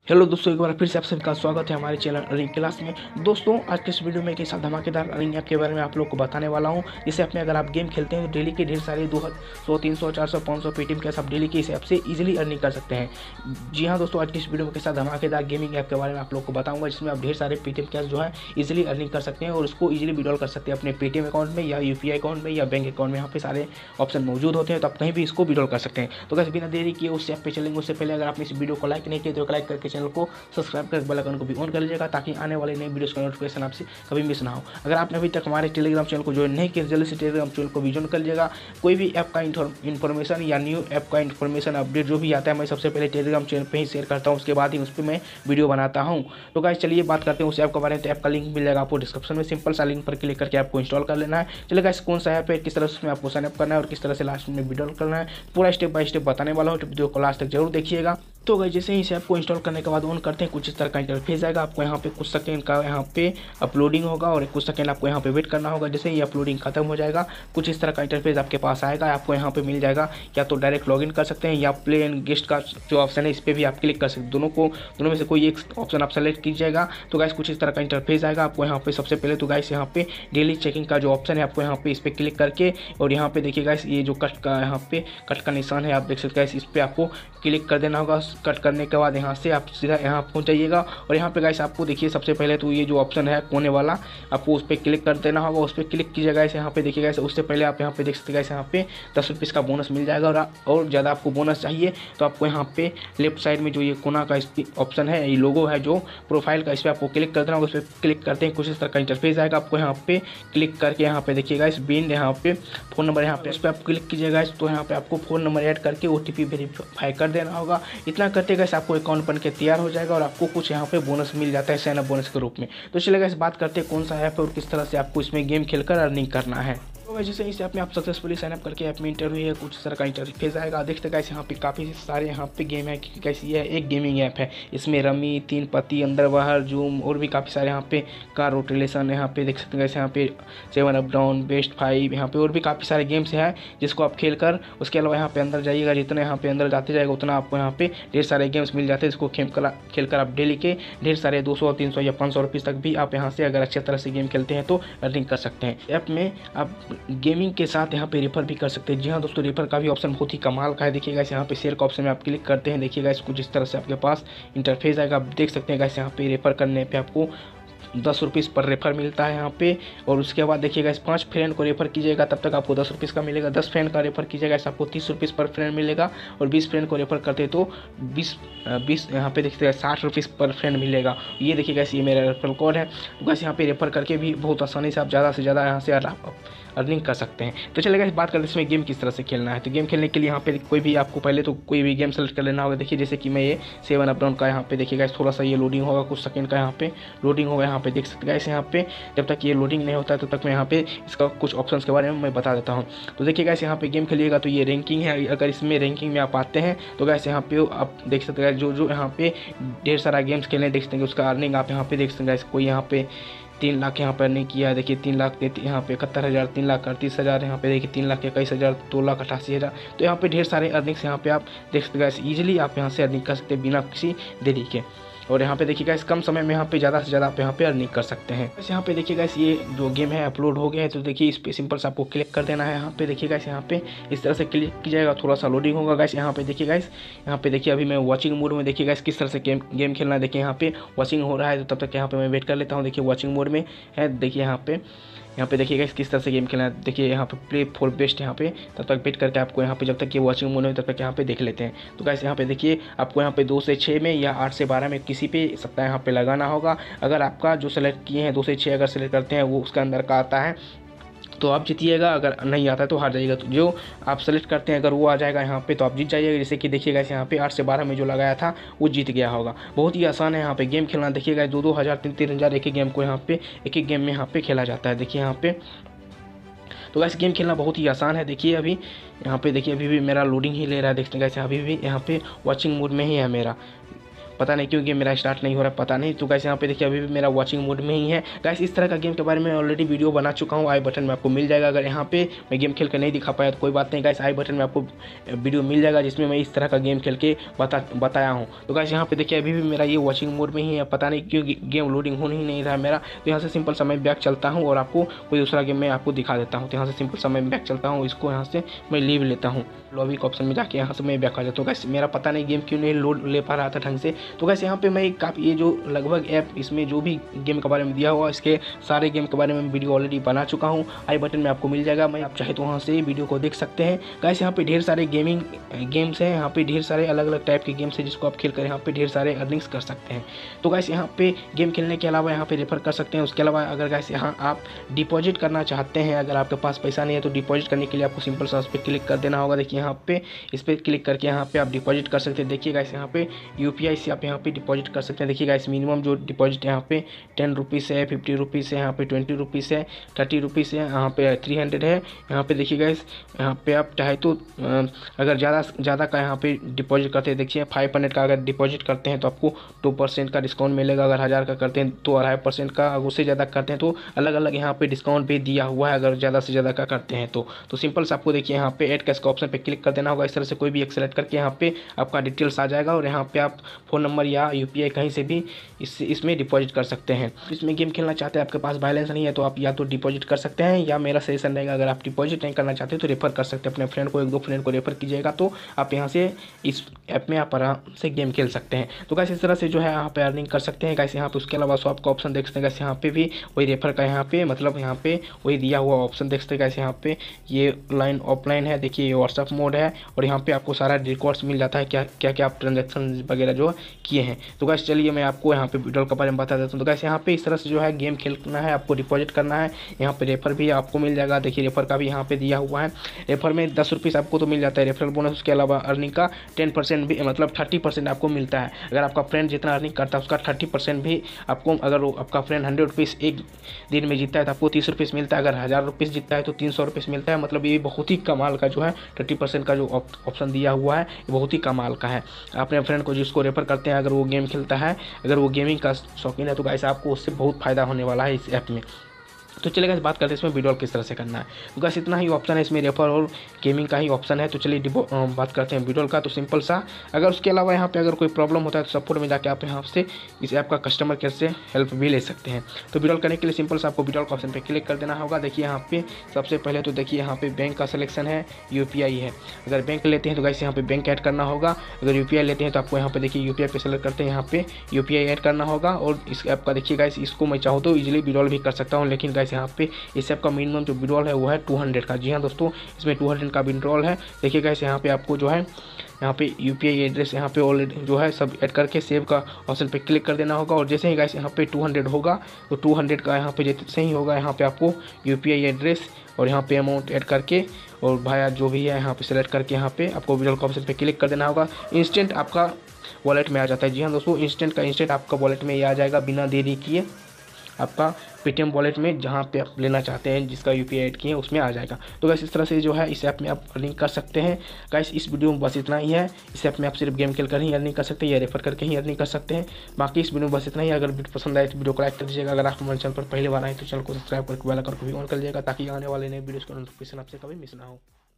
Hello दोस्तों, एक बार फिर से आप सभी का स्वागत है हमारे चैनल अर्निंग क्लास में। दोस्तों, आज के इस वीडियो में एक ऐसा धमाकेदार अर्निंग ऐप के बारे में आप लोग को बताने वाला हूं। इस ऐप में अगर आप गेम खेलते हैं तो डेली के ढेर सारे 200, 300, 400, 500 पेटीएम कैश आप डेली के इस ऐप से इजीली अर्निंग कर सकते हैं। जी हाँ दोस्तों, आज की इस वीडियो में कैसा धमाकेदार गेमिंग ऐप के बारे में आप लोग को बताऊँगा, जिसमें आप ढेर सारे पेटीएम कैश जो है इजीली अर्निंग कर सकते हैं और उसको इजीली विड्रॉल कर सकते हैं अपने पेटीएम अकाउंट में या यूपीआई अकाउंट में या बैंक अकाउंट में। यहाँ पे सारे ऑप्शन मौजूद होते हैं, तो आप कहीं भी इसको विड्रॉल कर सकते हैं। तो कैसे बिना देरी किए उस ऐप पे चलेंगे। उससे पहले अगर आपने इस वीडियो को लाइक नहीं किया तो लाइक करके चैनल को सब्सक्राइब कर बेल आइकन को भी ऑन कर लीजिएगा, ताकि आने वाले नए वीडियोस का नोटिफिकेशन आपसे कभी मिस ना हो। अगर आपने अभी तक हमारे टेलीग्राम चैनल को ज्वाइन नहीं किया, जल्दी से टेलीग्राम चैनल को भी ज्वाइन कर लीजिएगा। कोई भी ऐप का इन्फॉर्मेशन या न्यू ऐप का इन्फॉर्मेशन अपडेट जो भी आता है, मैं सबसे पहले टेलीग्राम चैनल पे ही शेयर करता हूँ, उसके बाद ही उस पर मैं वीडियो बनाता हूँ। तो गाइस चलिए बात करते हैं उस ऐप के बारे में। तो ऐप का लिंक मिल जाएगा आपको डिस्क्रिप्शन में। सिंपल सा लिंक पर क्लिक करके आपको इंस्टॉल कर लेना है। चलिए गाइस, कौन सा ऐप है, किस तरह से उसमें आपको साइन अप करना है और किस तरह से लास्ट में विड्रॉल करना है, पूरा स्टेप बाय स्टेप बताने वाला हूँ। तो वीडियो को लास्ट तक जरूर देखिएगा। तो गाइस, जैसे ही इस ऐप को इंस्टॉल करने के बाद ऑन करते हैं, कुछ इस तरह का इंटरफेस आएगा। आपको यहाँ पे कुछ सेकंड का यहाँ पे अपलोडिंग होगा और कुछ सेकंड आपको यहाँ पे वेट करना होगा। जैसे ही अपलोडिंग खत्म हो जाएगा, कुछ इस तरह का इंटरफेस आपके पास आएगा। आपको यहाँ पे मिल जाएगा या तो डायरेक्ट लॉगिन कर सकते हैं या प्ले एंड गेस्ट का जो ऑप्शन है इस पर भी आप क्लिक कर सकते हैं। दोनों में से कोई एक ऑप्शन आप सेलेक्ट कीजिएगा। तो गाइस, कुछ इस तरह का इंटरफेस आएगा। आपको यहाँ पे सबसे पहले तो गाइस यहाँ पे डेली चेकिंग का जो ऑप्शन है, आपको यहाँ पे इस पर क्लिक करके और यहाँ पे देखिए गाइस, ये जो कट का यहाँ पे कट का निशान है, आप देख सकते हैं गाइस, इस पर आपको क्लिक कर देना होगा। कट करने के बाद यहाँ से आप सीधा यहाँ पहुँच जाइएगा और यहाँ पे गाइस आपको देखिए सबसे पहले तो ये जो ऑप्शन है कोने वाला, आपको उस पर क्लिक कर देना होगा। उस पर क्लिक कीजिएगा। यहाँ पे देखिएगा, उससे पहले आप यहाँ पे देख सकते हैं यहाँ पे 10 रुपये का बोनस मिल जाएगा। और ज़्यादा आपको बोनस चाहिए तो आपको यहाँ पे लेफ्ट साइड में जो ये कोना का ऑप्शन है, ये लोगो है जो प्रोफाइल का, इस पर आपको क्लिक कर देना होगा। उस पर क्लिक करते हैं कुछ इस तरह का इंटरफेस आएगा। आपको यहाँ पे क्लिक करके यहाँ पे देखिएगा इस बिन यहाँ पे फ़ोन नंबर, यहाँ पे इस पर आप क्लिक कीजिएगा। तो यहाँ पे आपको फ़ोन नंबर ऐड करके OTP वेरीफाई कर देना होगा। इतना करते गए आपको अकाउंट बन के तैयार हो जाएगा और आपको कुछ यहाँ पे बोनस मिल जाता है साइन अप बोनस के रूप में। तो चलिए गाइस, बात करते हैं कौन सा ऐप है और किस तरह से आपको इसमें गेम खेलकर अर्निंग करना है। तो जैसे इस ऐप में आप सक्सेसफुली साइन अप करके ऐप में इंटर हुई है, कुछ तरह का इंटरफेस आएगा। देखते गाइस, यहाँ पे काफ़ी सारे यहाँ पे गेम है, क्योंकि गाइस ये एक गेमिंग ऐप है। इसमें रमी, 3 पत्ती, अंदर बाहर, जूम और भी काफ़ी सारे यहाँ पे कार रोटेलेशन, यहाँ पे देख सकते हैं गाइस, यहाँ पे 7 अप डाउन, बेस्ट 5, यहाँ पे और भी काफ़ी सारे गेम्स हैं जिसको आप खेल कर, उसके अलावा यहाँ पे अंदर जाइएगा, जितना यहाँ पे अंदर जाते जाएगा उतना आपको यहाँ पे ढेर सारे गेम्स मिल जाते हैं, जिसको खेल कर आप डेली के ढेर सारे 200, 300 या 500 रुपये तक भी आप यहाँ से अगर अच्छी तरह से गेम खेलते हैं तो अर्निंग कर सकते हैं। ऐप में आप गेमिंग के साथ यहाँ पे रेफर भी कर सकते हैं। जी हाँ दोस्तों, रेफर का भी ऑप्शन बहुत ही कमाल का है। देखिएगा, यहाँ पे शेयर का ऑप्शन में आप क्लिक करते हैं, देखिएगा कुछ इस तरह से आपके पास इंटरफेस आएगा। आप देख सकते हैं गाइस, यहाँ पे रेफर करने पे आपको 10 रुपये पर रेफर मिलता है यहाँ पे। और उसके बाद देखिएगा, इस 5 फ्रेंड को रेफर कीजिएगा तब तक आपको 10 रुपये का मिलेगा। 10 फ्रेंड का रेफर कीजिएगा इस आपको 30 रुपये पर फ्रेंड मिलेगा। और 20 फ्रेंड को रेफर करते तो 20 यहाँ पे देखिएगा 60 रुपये पर फ्रेंड मिलेगा। ये देखिएगा, ये मेरा रेफरल कोड है। तो बस यहाँ पे रेफर करके भी बहुत आसानी से आप ज़्यादा से ज़्यादा यहाँ से अर्निंग कर सकते हैं। तो चलेगा, इस बात करते हैं इसमें गेम किस तरह से खेलना है। तो गेम खेलने के लिए यहाँ पे कोई भी आपको पहले तो कोई भी गेम सेलेक्ट कर लेना होगा। देखिए, जैसे कि मैं ये 7 अप डाउन का यहाँ पे देखिएगा, थोड़ा सा ये लोडिंग होगा, कुछ सेकंड का यहाँ पे लोडिंग होगा। यहाँ पे देख सकते हैं यहाँ पे जब तक ये लोडिंग नहीं होता है तब तक मैं यहाँ पे इसका कुछ ऑप्शंस के बारे में मैं बता देता हूँ। तो देखिएगा, यहाँ पे गेम खेलिएगा तो ये रैंकिंग है। अगर इसमें रैंकिंग में आप आते हैं तो गाइस यहाँ पे आप देख सकते हैं जो यहाँ पे ढेर सारा गेम्स खेलने देख सकते हैं, उसका अर्निंग आप यहाँ पे देख सकते हैं। कोई यहाँ पे 3 लाख यहाँ पर अर्निंग किया है। देखिए 3 लाख यहाँ पे 71,000, 3 लाख 38,000, यहाँ पे देखिए 3 लाख 21,000, 2 लाख 88,000। तो यहाँ पे ढेर सारे अर्निंग्स यहाँ पे आप देख सकते हैं। ईजिली आप यहाँ से अर्निंग कर सकते हैं बिना किसी देरी के। और यहाँ पे देखिएगा, इस कम समय में यहाँ पे ज़्यादा से ज़्यादा आप यहाँ पे अर्निंग कर सकते हैं। बस यहाँ पे देखिएगा, ये जो गेम है अपलोड हो गया है। तो देखिए, इस पे सिंपल से आपको क्लिक कर देना है। यहाँ पे देखिएगा, यहाँ पे इस तरह से क्लिक कीजिएगा, थोड़ा सा लोडिंग होगा गाइस। यहाँ पे देखिएगा, यहाँ पे देखिए अभी मैं वॉचिंग मोड में, देखिएगा किस तरह से गेम खेलना है। देखिए यहाँ पे वॉचिंग हो रहा है, तो तब तक यहाँ पे मैं वेट कर लेता हूँ। देखिए वॉचिंग मोड में है। देखिए यहाँ पे देखिएगा किस तरह से गेम खेलना है। देखिए यहाँ पे प्ले फॉर बेस्ट, यहाँ पे तब तक वेट करके आपको यहाँ पे जब तक ये वॉचिंग मोड में तब तक यहाँ पे देख लेते हैं। तो गाइस, यहाँ पे देखिए आपको यहाँ पे 2 से 6 में या 8 से 12 में किसी पे सप्ताह यहाँ पे लगाना होगा। अगर आपका जो सेलेक्ट किए हैं 2 से 6 अगर सेलेक्ट करते हैं वो उसका अंदर का आता है तो आप जीतिएगा, अगर नहीं आता है तो हार जाइएगा। तो जो आप सेलेक्ट करते हैं अगर वो आ जाएगा यहाँ पे तो आप जीत जाइएगा। जैसे कि देखिएगा, यहाँ पे 8 से 12 में जो लगाया था वो जीत गया होगा। बहुत ही आसान है यहाँ पे गेम खेलना। देखिएगा 2-2 हज़ार 3-3 हज़ार एक ही गेम को यहाँ पे एक ही गेम में यहाँ पे खेला जाता है। देखिए यहाँ पे तो वैसे गेम खेलना बहुत ही आसान है। देखिए अभी यहाँ पे देखिए अभी भी मेरा लोडिंग ही ले रहा है। देखते हैं कैसे अभी भी यहाँ पे वॉचिंग मोड में ही है मेरा। पता नहीं क्यों गेम मेरा स्टार्ट नहीं हो रहा, पता नहीं। तो गाइस यहाँ पे देखिए अभी भी मेरा वॉचिंग मोड में ही है। गाइस इस तरह का गेम के बारे में ऑलरेडी वीडियो बना चुका हूँ, आई बटन में आपको मिल जाएगा। अगर यहाँ पे मैं गेम खेल कर नहीं दिखा पाया तो कोई बात नहीं गाइस, आई बटन में आपको वीडियो मिल जाएगा जिसमें मैं इस तरह का गेम खेल के बताया हूँ। तो गाइस यहाँ पे देखिए अभी भी मेरा ये वॉचिंग मोड में ही है, पता नहीं क्यों गेम लोडिंग हो नहीं रहा है मेरा। तो यहाँ से सिंपल सा मैं बैक चलता हूँ और आपको कोई दूसरा गेम मैं आपको दिखा देता हूँ। तो यहाँ से सिंपल सा मैं बैक चलता हूँ, इसको यहाँ से मैं लीव लेता हूँ, लॉबी के ऑप्शन में जाके यहाँ से मैं बैक आ जाता हूँ। गाइस मेरा पता नहीं गेम क्यों नहीं लोड ले पा रहा था ढंग से। तो गाइस यहाँ पे मैं काफ़ी ये जो लगभग ऐप इसमें जो भी गेम के बारे में दिया हुआ इसके सारे गेम के बारे में वीडियो ऑलरेडी बना चुका हूँ, आई बटन में आपको मिल जाएगा। मैं आप चाहे तो वहाँ से वीडियो को देख सकते हैं। गाइस यहाँ पे ढेर सारे गेम्स हैं, यहाँ पे ढेर सारे अलग अलग टाइप के गेम्स हैं जिसको आप खेल कर यहाँ पे ढेर सारे अर्निंग्स कर सकते हैं। तो गाइस यहाँ पे गेम खेलने के अलावा यहाँ पे रेफर कर सकते हैं। उसके अलावा अगर गाइस यहाँ आप डिपॉजिट करना चाहते हैं, अगर आपके पास पैसा नहीं है तो डिपॉजिट करने के लिए आपको सिंपल सा उस पर क्लिक कर देना होगा। देखिए यहाँ पे इस पर क्लिक करके यहाँ पे आप डिपॉजिट कर सकते हैं। देखिए गाइस यहाँ पे यूपीआई से आप यहाँ पे डिपॉजिट कर सकते हैं। देखिए गाइस मिनिमम जो डिपॉजिट यहाँ पे 10 रुपीज़ है, 50 रुपीज़ है, यहाँ पे 20 रुपीज़ है, 30 रुपीज़ है, यहाँ पे 300 है। यहाँ पे देखिए गाइस यहाँ पे आप चाहे तो अगर ज़्यादा का यहाँ पे डिपॉजिट करते हैं, देखिए 500 का अगर डिपॉजिट करते हैं तो आपको 2% का डिस्काउंट मिलेगा। अगर 1000 का करते हैं तो 2.5% का, अगर उससे ज़्यादा करते हैं तो अलग अलग यहाँ पे डिस्काउंट भी दिया हुआ है अगर ज़्यादा से ज़्यादा का करते हैं तो सिंपल से आपको देखिए यहाँ पे ऐड कैश का ऑप्शन पे क्लिक कर देना होगा। इस तरह से कोई भी एक सेलेक्ट करके यहाँ पे आपका डिटेल्स आ जाएगा और यहाँ पे आप फ़ोन नंबर या यूपीआई कहीं से भी इसमें डिपॉजिट कर सकते हैं। इसमें गेम खेलना चाहते हैं, आपके पास बैलेंस नहीं है तो आप या तो डिपॉजिट कर सकते हैं या मेरा सजेशन रहेगा अगर आप डिपॉजिट नहीं करना चाहते तो रेफर कर सकते हैं। अपने फ्रेंड को, 1-2 फ्रेंड को रेफर कीजिएगा तो आप यहाँ से इस ऐप में आप आराम से गेम खेल सकते हैं। तो गाइस इस तरह से जो है यहाँ पे अर्निंग कर सकते हैं। गाइस यहाँ पे उसके अलावा शॉप का ऑप्शन देख सकते हैं। गाइस यहाँ पे भी वही रेफर का यहाँ पे मतलब यहाँ पे वही दिया हुआ ऑप्शन देख सकते हैं। गाइस यहाँ पे ये लाइन ऑफलाइन है, देखिए ये व्हाट्सअप मोड है और यहाँ पे आपको सारा रिकॉर्ड्स मिल जाता है क्या क्या आप ट्रांजेक्शन वगैरह जो किए हैं। तो गाइस चलिए मैं आपको यहाँ पे विड्रॉल के बारे में बता देता हूँ। तो गाइस यहाँ पे इस तरह से जो है गेम खेलना है, आपको डिपॉजिट करना है। यहाँ पे रेफर भी आपको मिल जाएगा, देखिए रेफर का भी यहाँ पे दिया हुआ है। रेफर में 10 रुपीज़ आपको तो मिल जाता है रेफरल बोनस। उसके अलावा अर्निंग का 10% भी मतलब 30% आपको मिलता है। अगर आपका फ्रेंड जितना अर्निंग करता है उसका 30% भी आपको, अगर आपका फ्रेंड 100 रुपीज़ एक दिन में जीतता है तो आपको 30 रुपीज़ मिलता है। अगर 1000 रुपीज़ जीतता है तो 300 रुपीज़ मिलता है। मतलब ये बहुत ही कमाल का जो है 30% का जो ऑप्शन दिया हुआ है बहुत ही कमाल का है। अपने फ्रेंड को जिसको रेफर करते हैं अगर वो गेम खेलता है, अगर वो गेमिंग का शौकीन है तो गाइस आपको उससे बहुत फ़ायदा होने वाला है इस ऐप में। तो चलिए गाइस बात करते हैं इसमें विड्रॉल किस तरह से करना है। तो गाइस इतना ही ऑप्शन है इसमें, रेफर और गेमिंग का ही ऑप्शन है। तो चलिए बात करते हैं विड्रॉल का। तो सिंपल सा, अगर उसके अलावा यहाँ पे अगर कोई प्रॉब्लम होता है तो सपोर्ट में जाके आप यहाँ से इस ऐप का कस्टमर केयर से हेल्प भी ले सकते हैं। तो विड्रॉल करने के लिए सिंपल सा आपको विड्रॉल का ऑप्शन पर क्लिक कर देना होगा। देखिए यहाँ पे सबसे पहले तो देखिए यहाँ पे बैंक का सिलेक्शन है, यूपीआई है। अगर बैंक लेते हैं तो गाइस यहाँ पे बैंक ऐड करना होगा। अगर यूपीआई लेते हैं तो आपको यहाँ पे देखिए यूपीआई पे सेलेक्ट करते हैं, यहाँ पे यूपीआई ऐड करना होगा। और इस ऐप का देखिए गाइस इसको मैं चाहूँ तो इजीली विड्रॉल भी कर सकता हूँ, लेकिन गाइस यहाँ पे इस ऐप का मिनिमम जो विड्रॉल है वो है 200 का। जी हाँ दोस्तों, इसमें 200 का विड्रॉल है। देखिए गाइस यहाँ पे आपको जो है यहाँ पे यूपीआई एड्रेस यहाँ पे ऑलरेडी जो है सब ऐड करके सेव का ऑप्शन पे क्लिक कर देना होगा। और जैसे ही गाइस यहाँ पे 200 होगा तो 200 का यहाँ पे जैसे ही होगा यहाँ पे आपको यूपीआई एड्रेस और यहाँ पे अमाउंट ऐड करके और भाया जो भी है यहाँ पे सेलेक्ट करके यहाँ पे आपको विड्रॉल का ऑप्शन पे क्लिक कर देना होगा। इंस्टेंट आपका वॉलेट में आ जाता है। जी हाँ दोस्तों, इंस्टेंट आपका वॉलेट में ये आ जाएगा बिना देरी किए। आपका पेटीएम वॉलेट में जहाँ पे आप लेना चाहते हैं जिसका यूपीआई ऐड किए उसमें आ जाएगा। तो गाइस इस तरह से जो है इस ऐप में आप अर्निंग कर सकते हैं। गाइस इस वीडियो में बस इतना ही है। इस ऐप में आप सिर्फ गेम खेल कर ही अर्निंग कर सकते हैं या रेफर करके ही अर्निंग कर सकते हैं। बाकी इस वीडियो में बस इतना ही। अगर वीडियो पसंद आए तो वीडियो को लाइक कर दीजिएगा। अगर आप हमारे चैनल पर पहली बार आए तो चैनल को सब्सक्राइब करके बेल आइकन को भी ऑन कर लीजिएगा ताकि आने वाले नए वीडियोज़ का नोटिफिकेशन आपसे कभी मिस ना हो।